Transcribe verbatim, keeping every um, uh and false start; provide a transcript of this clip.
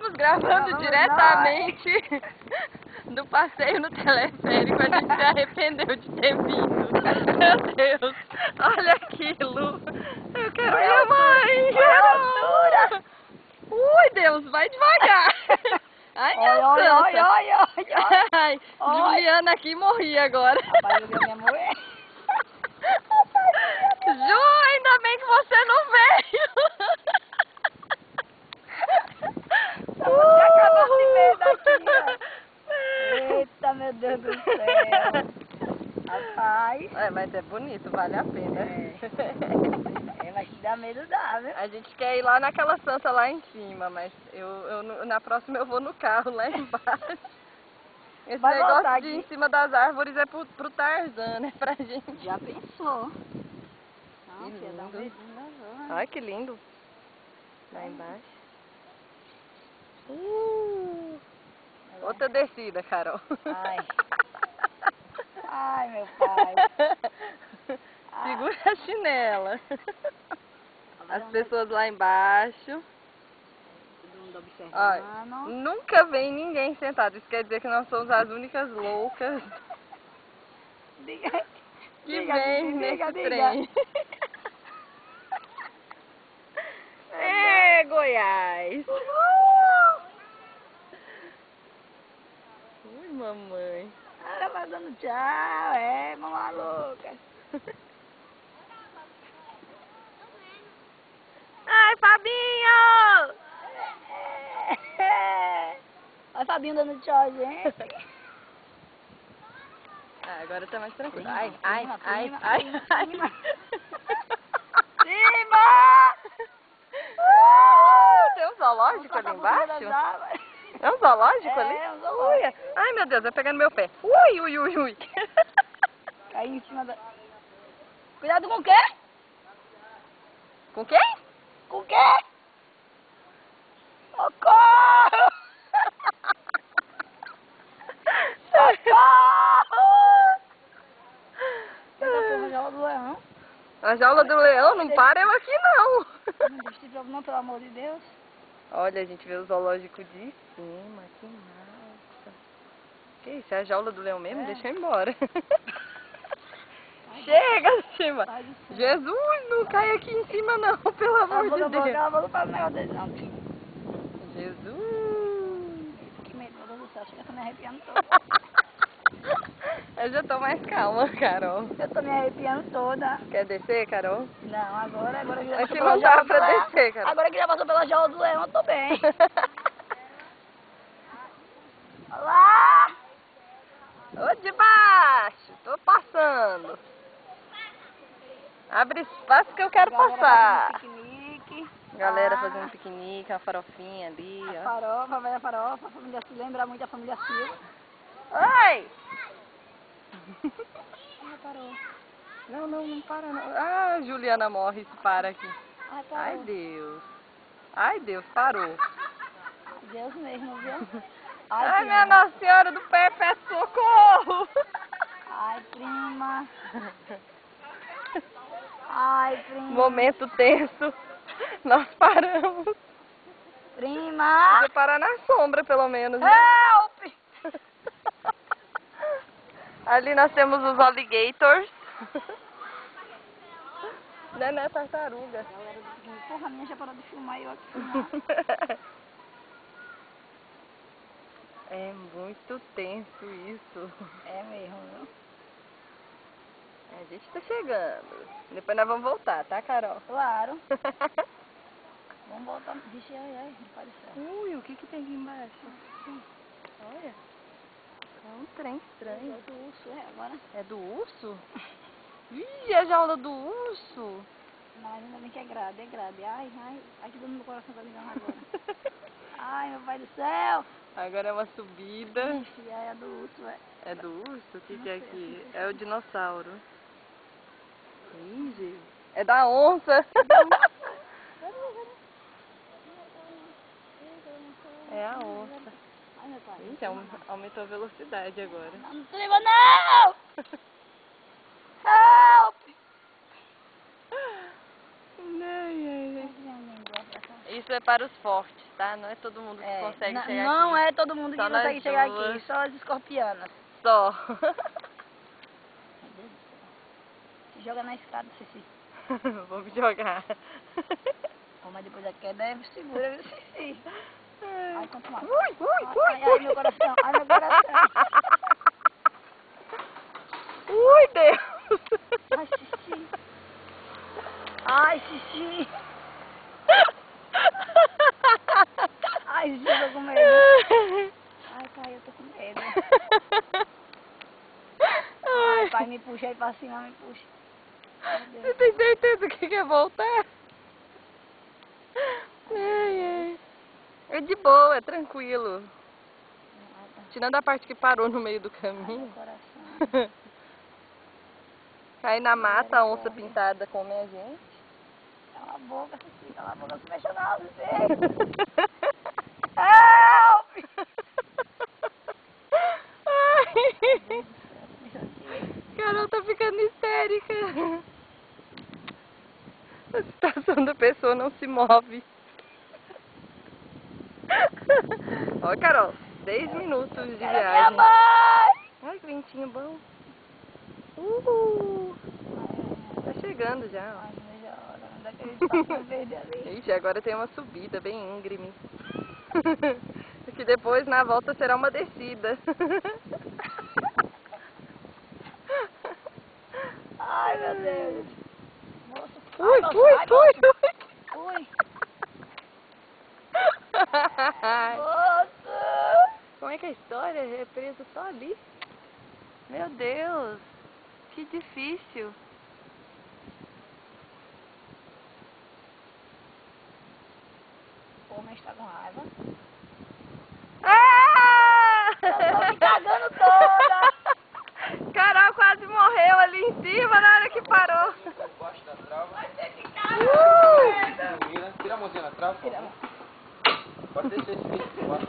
Estamos gravando Não, diretamente do passeio no teleférico. A gente se arrependeu de ter vindo. Meu Deus, olha aquilo. Eu quero Olha minha a mãe. altura, olha a altura. Ui, Deus, vai devagar. Ai, minha Olha, olha, santa. olha, olha, olha. Ai, Olha. Juliana aqui morri agora. Rapaz, eu vi a minha mulher. Ju, ainda bem que você não veio. Só você acabou de ver daqui, ó. Eita, meu Deus do céu. Rapaz. É, mas é bonito, vale a pena. É. É, mas te dá medo dá, viu? A gente quer ir lá naquela santa lá em cima, mas eu, eu, na próxima eu vou no carro lá embaixo. Esse Vai negócio voltar de aqui. ir em cima das árvores é pro, pro Tarzan, né? Pra gente. Já pensou? Não, Que filha, dá um lindo. medinho da zona. Olha que lindo. Lá embaixo. Uh, outra descida, Carol. Ai. Ai, meu pai. Segura a chinela. As Ai. pessoas lá embaixo. Todo mundo observando. Olha, nunca vem ninguém sentado. Isso quer dizer que nós somos as únicas loucas Diga, que diga, vem diga, nesse diga, trem. É, Goiás. Ui, mamãe. Ela vai dando tchau, é, mamãe louca. Ai, Fabinho! É. Olha Fabinho dando tchau, gente. Ah, agora tá mais tranquilo. Prima, Ai, prima, ai, ai, prima, ai, prima, ai. prima. Prima! Uh, tem um zoológico Vamos ali passar por cima embaixo? das árvores. É um zoológico É, ali? é um zoológico. Ui, ai, meu Deus, vai pegar no meu pé. Ui, ui, ui, ui. Caiu em cima da... Cuidado com o quê? Com quem? Com o quê? Socorro! Socorro! Essa porra já do leão. A jaula do leão, não para eu aqui não. Não deixa de jogo não, pelo amor de Deus. Olha, a gente vê o zoológico de cima, que massa. Que isso, é a jaula do leão mesmo? É. Deixa eu ir embora. Chega, cima. Sai do céu. Jesus, não cai aqui em cima não, pelo amor Eu vou, de eu vou, Deus. eu vou, não faz um negócio desse não. Jesus. Que medo, meu Deus do céu, chega, eu tô me arrepiando toda. Eu já tô mais calma, Carol. Eu tô me arrepiando toda. Quer descer, Carol? Não, agora, agora que já Aqui passou não pela dá jaula do pra leão. descer, Carol. Agora que já passou pela jaula do leão, eu tô bem. Olha lá! Ô, de baixo, tô passando. Abre espaço que eu quero Galera passar. fazendo piquenique. Galera Ah, fazendo piquenique, uma farofinha ali, a ó. farofa, vai a farofa, a família se lembra muito da família Silva. Oi! Ah, parou. Não, não, não para não. Ah, Juliana morre se para aqui. Ai, parou. Ai, Deus. Ai, Deus, parou. Deus mesmo, viu? Ai, Ai, minha prima. Nossa Senhora do Pé, peço socorro! Ai, prima. Ai, prima. Momento tenso. Nós paramos. Prima. Podia parar na sombra, pelo menos, né? Help! Ali nós temos os alligators. Né, né, tartaruga. Galera do piquenique. Porra, a minha já parou de filmar e eu aqui filmar. É muito tenso isso. É mesmo, viu? A gente tá chegando. Depois nós vamos voltar, tá, Carol? Claro. Vamos voltar. Vixe, ai, ai, não pode ser. Ui, o que que tem aqui embaixo? Olha. É um trem estranho. É do urso, é, agora. É do urso? Ih, a jaula do urso. Mas ainda bem que é grade, é grade. Ai, ai, ai que dor no meu coração tá ligando agora. Ai, meu pai do céu. Agora é uma subida. Ixi, ai, é do urso, é. É do urso? O que Não que é sei, aqui? não sei. É o dinossauro. Ih, gente. É da onça. É a onça. Ai, meu pai. Ih, aum- aumentou a velocidade agora. Não, não se liga, não! Help! Ai, ai, ai. Ai, minha língua, pra cá. Isso isso é para os fortes, tá? Não é todo mundo que É, consegue n- chegar não aqui. é todo mundo que Só consegue nós chegar duas. aqui, só as escorpianas. Só. Meu Deus do céu. Se joga na escada, Cici. Vou me jogar. Oh, mas depois da queda é segura, viu, Cici? Ai, quanto mais. Ui, ui, Ai, ui, ai, ai, meu coração, ai, meu coração. Ui, Deus. Ai, Cici. Ai, Cici. Ai, Cici, eu tô com medo. Ai, pai, eu tô com medo. Ai, pai, me puxa aí pra cima, me puxa. Meu Você Deus. tem certeza que quer voltar? Ai, ai. É de boa, é tranquilo. Ai, tá. Tirando a parte que parou no meio do Ai, meu caminho. coração. Cair na mata, a onça pintada come a gente. Cala a boca, Cici, cala a boca, não se mexa não, Cici. Help! Ai. Isso aqui. Carol tá ficando histérica. A situação da pessoa não se move. Ó, Carol, dez minutos de Era minha viagem. mãe! Ai, que ventinho bom. Uhul. Tá chegando já, ó. Ai, não vejo a hora, não dá aquele espacinho verde ali. Ixi, agora tem uma subida bem íngreme. Que depois na volta será uma descida. Ai, meu Deus. Moço, Ui, ai, moço, ui, ai, ui, moço. Ui. ui. Moço. Como é que é a história? É preso só ali? Meu Deus, que difícil. Pô, mas tá com raiva. Ah! Eu tô me cagando toda. Carol quase morreu ali em cima na hora que parou. Debaixo da trava. Vai ter que cagar. Uh! Tira a mãozinha na trava. Tira a mão. Pode descer esse vídeo.